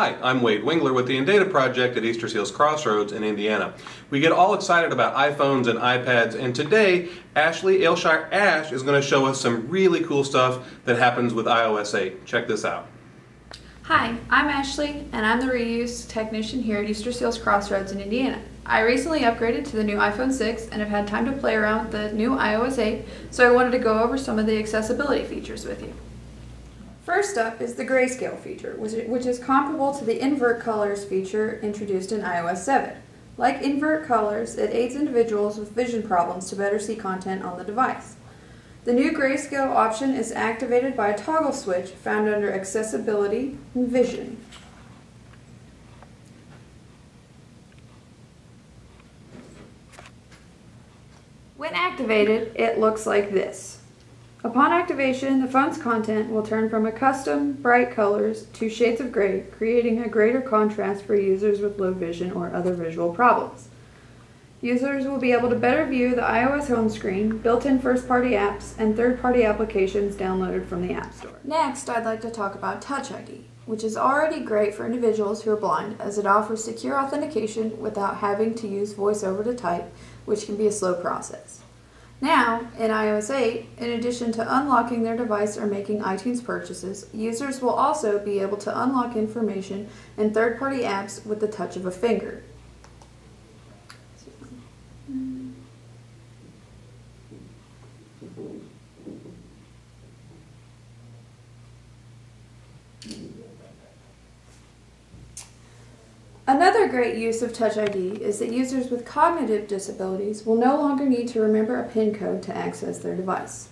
Hi, I'm Wade Wingler with the Indata Project at Easter Seals Crossroads in Indiana. We get all excited about iPhones and iPads, and today Ashlee Aylshire Ash is going to show us some really cool stuff that happens with iOS 8. Check this out. Hi, I'm Ashlee, and I'm the reuse technician here at Easter Seals Crossroads in Indiana. I recently upgraded to the new iPhone 6 and have had time to play around with the new iOS 8, so I wanted to go over some of the accessibility features with you. First up is the Grayscale feature, which is comparable to the invert colors feature introduced in iOS 7. Like invert colors, it aids individuals with vision problems to better see content on the device. The new Grayscale option is activated by a toggle switch found under Accessibility and Vision. When activated, it looks like this. Upon activation, the phone's content will turn from a custom bright colors to shades of gray, creating a greater contrast for users with low vision or other visual problems. Users will be able to better view the iOS home screen, built-in first-party apps, and third-party applications downloaded from the App Store. Next, I'd like to talk about Touch ID, which is already great for individuals who are blind, as it offers secure authentication without having to use VoiceOver to type, which can be a slow process. Now, in iOS 8, in addition to unlocking their device or making iTunes purchases, users will also be able to unlock information in third-party apps with the touch of a finger. Another great use of Touch ID is that users with cognitive disabilities will no longer need to remember a PIN code to access their device.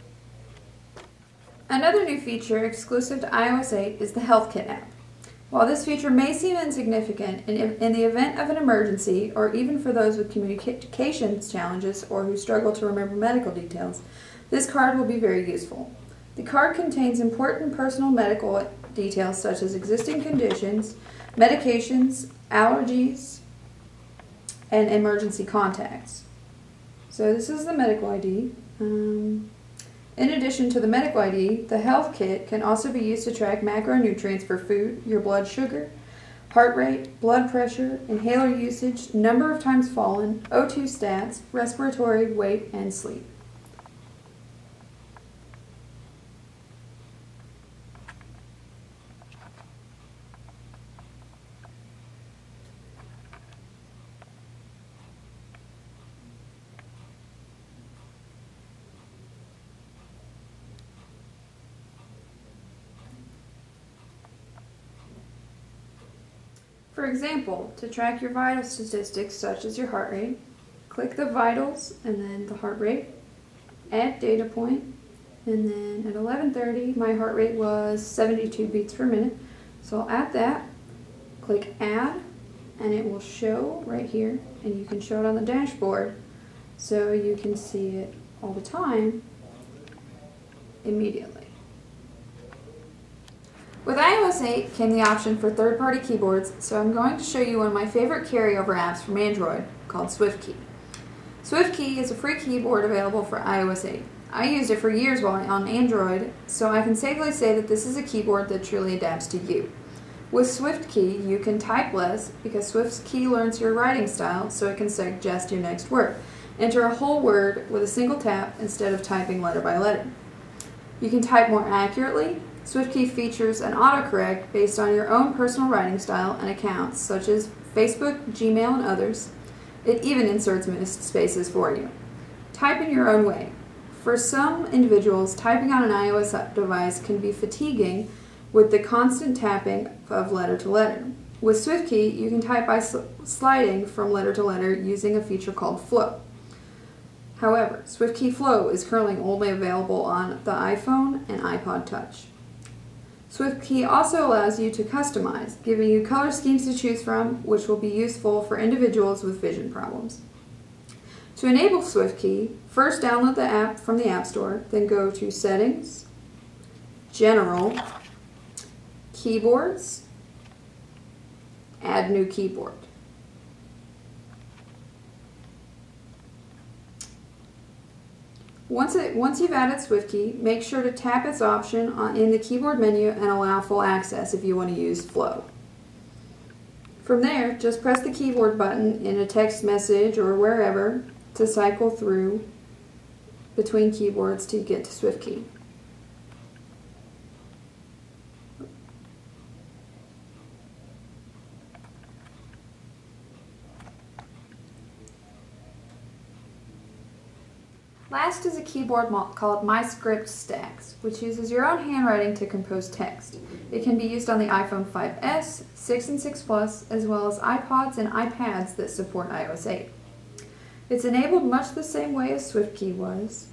Another new feature exclusive to iOS 8 is the Health Kit app. While this feature may seem insignificant, in the event of an emergency, or even for those with communications challenges or who struggle to remember medical details, this card will be very useful. The card contains important personal medical details such as existing conditions, medications, allergies, and emergency contacts. So this is the medical ID. In addition to the medical ID, the health kit can also be used to track macronutrients for food, your blood sugar, heart rate, blood pressure, inhaler usage, number of times fallen, O2 stats, respiratory, weight, and sleep. For example, to track your vital statistics such as your heart rate, click the vitals and then the heart rate, add data point, and then at 11:30 my heart rate was 72 beats per minute. So I'll add that, click add, and it will show right here, and you can show it on the dashboard so you can see it all the time immediately. With iOS 8 came the option for third-party keyboards, so I'm going to show you one of my favorite carryover apps from Android called Swiftkey. Swiftkey is a free keyboard available for iOS 8. I used it for years while on Android, so I can safely say that this is a keyboard that truly adapts to you. With Swiftkey, you can type less because Swiftkey learns your writing style, so it can suggest your next word. Enter a whole word with a single tap instead of typing letter by letter. You can type more accurately. Swiftkey features an autocorrect based on your own personal writing style and accounts such as Facebook, Gmail, and others. It even inserts missed spaces for you. Type in your own way. For some individuals, typing on an iOS device can be fatiguing with the constant tapping of letter to letter. With Swiftkey, you can type by sliding from letter to letter using a feature called Flow. However, Swiftkey Flow is currently only available on the iPhone and iPod Touch. Swiftkey also allows you to customize, giving you color schemes to choose from, which will be useful for individuals with vision problems. To enable Swiftkey, first download the app from the App Store, then go to Settings, General, Keyboards, Add New Keyboard. Once you've added Swiftkey, make sure to tap its option in the keyboard menu and allow full access if you want to use Flow. From there, just press the keyboard button in a text message or wherever to cycle through between keyboards to get to Swiftkey. Last is a keyboard called MyScript Stacks, which uses your own handwriting to compose text. It can be used on the iPhone 5S, 6 and 6 Plus, as well as iPods and iPads that support iOS 8. It's enabled much the same way as Swiftkey was.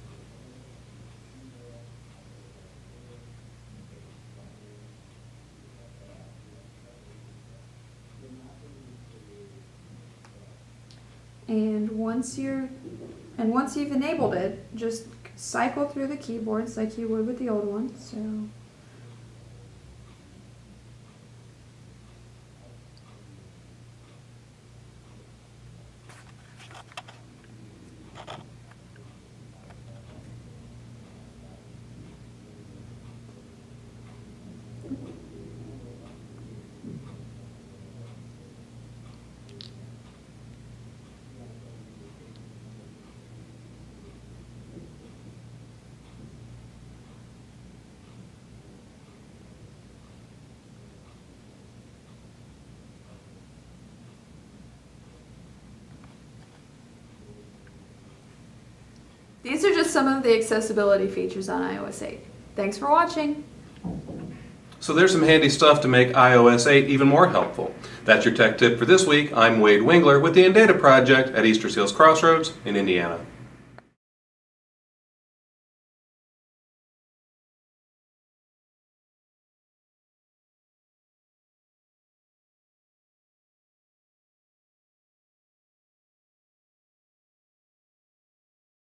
And once you've enabled it, just cycle through the keyboards like you would with the old one. So these are just some of the accessibility features on iOS 8. Thanks for watching. So there's some handy stuff to make iOS 8 even more helpful. That's your tech tip for this week. I'm Wade Wingler with the Indata Project at Easter Seals Crossroads in Indiana.